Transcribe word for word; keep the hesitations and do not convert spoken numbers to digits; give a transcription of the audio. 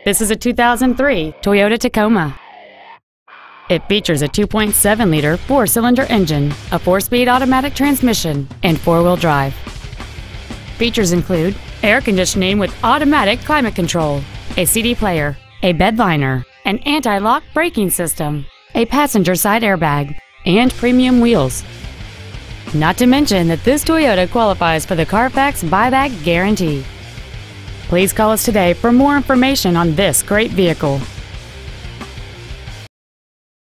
This is a two thousand three Toyota Tacoma. It features a two point seven liter four-cylinder engine, a four-speed automatic transmission, and four-wheel drive. Features include air conditioning with automatic climate control, a C D player, a bed liner, an anti-lock braking system, a passenger side airbag, and premium wheels. Not to mention that this Toyota qualifies for the Carfax buyback guarantee. Please call us today for more information on this great vehicle.